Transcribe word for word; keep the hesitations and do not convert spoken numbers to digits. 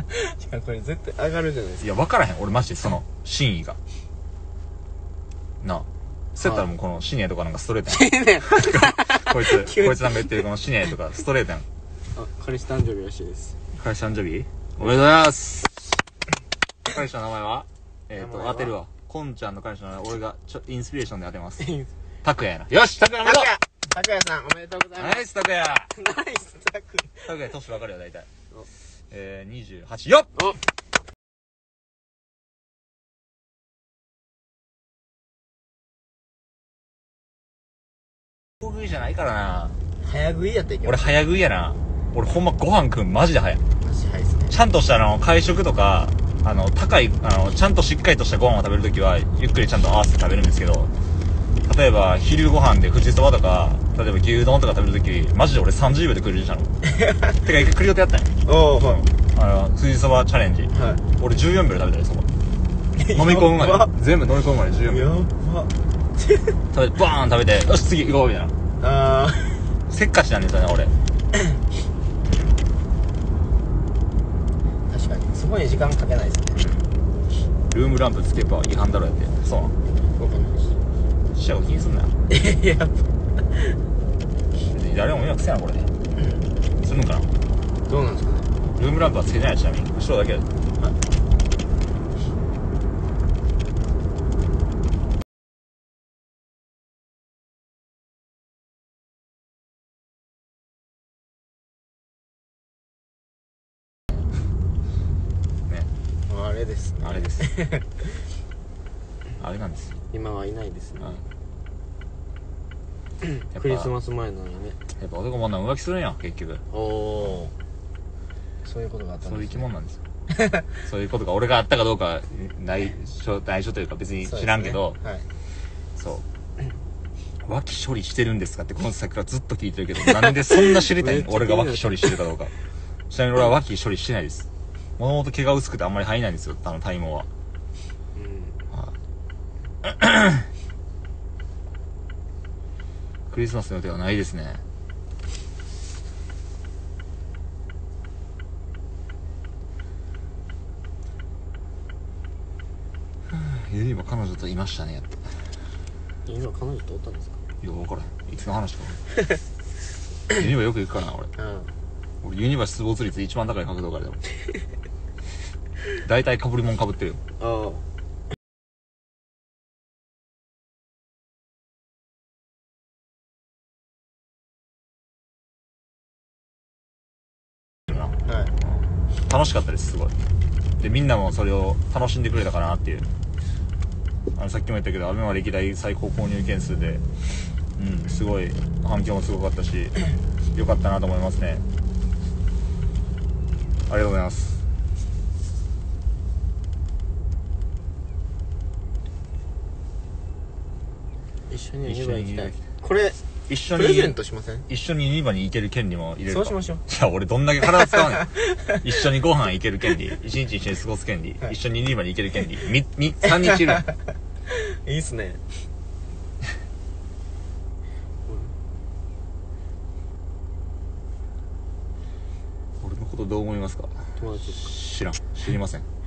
やこれ絶対上がるじゃないですか。 いや分からへん俺マジでその真意がなあ。そうやったらもうこのシネとかなんかストレートやんこいつこいつなんか言ってるこのシネとかストレートやん。 あ、彼氏誕生日らしいです。 彼氏誕生日おめでとうございます。彼氏の名前はえっ、ー、と当てるわ。こんちゃんの彼氏の名前俺がちょインスピレーションで当てます。拓也やな。よし拓也おめでとう。 拓也さんおめでとうございます。 ナイス拓也。 ナイス拓也。 拓也年分かるよ大体。えー、にじゅうはちよっ。 お大食いじゃないからな。 早食いやったっけ。 俺早食いやな。俺ほんまご飯食うマジで早い。 マジ早いっすね。 ちゃんとしたあの会食とかあの高いあのちゃんとしっかりとしたご飯を食べるときはゆっくりちゃんと合わせて食べるんですけど、例えば昼ご飯で富士そばとか例えば牛丼とか食べるときマジで俺さんじゅうびょうで食えるじゃんてか一回クリオテやったんや。 おお、はい。 あの富士そばチャレンジ、 はい、 俺じゅうよんびょうで食べたりそば飲み込むまで全部飲み込むまでじゅうよんびょう。 やば食べてバーン食べてよし次行こうみたいな。 あーせっかちなんですよね俺。 確かにそこに時間かけないですね。 ルームランプつけば違反だろやって。そうなんわかんないです。 視野を気にすんなよ。 いや誰も迷惑せやなこれね、うん、するんかな。 どうなんですかね。 ルームランプはつけてない。ちなみに後ろだけやで。 あれですね。 あれですあれなんですよ。 今はいないですね、 うん、 クリスマス前なのにね。 やっぱ男も女も浮気するんやん結局。 おお、そういうことがあったんですね。 そういう生き物なんですよそういうことが俺があったかどうか内緒内緒というか別に知らんけど、 そうですね、はい、 そう浮気処理してるんですかってこの先からずっと聞いてるけどなんでそんな知りたいの俺が浮気処理してるかどうか。ちなみに俺は浮気処理してないです。もともと毛が薄くてあんまり入らないんですよあの体毛は、うんはあ、クリスマスの予定はないですね。ユニバ彼女といましたねやっぱ。 ユニバ彼女とおったんですか。 いや分からへんいつの話かユニバよく行くからな俺、うん、俺ユニバ出没率一番高い角度からでも大体かぶりもんかぶってるよ。ああはい、楽しかったですすごい。でみんなもそれを楽しんでくれたかなっていう。あのさっきも言ったけどアベマ歴代最高購入件数で、うん、すごい反響もすごかったし良かったなと思いますね。ありがとうございます。 一緒にユニバ行きたい。これ一緒にプレゼントしません？ 一緒にユニバに行ける権利も入れるか。 そうしましょう。 いや俺どんだけ体使わない一緒にご飯行ける権利、一日一緒に過ごす権利、はい、一緒にユニバに行ける権利、みみ三日いるいいっすね。 俺のことどう思いますか？ 友達ですか？ 知らん知りません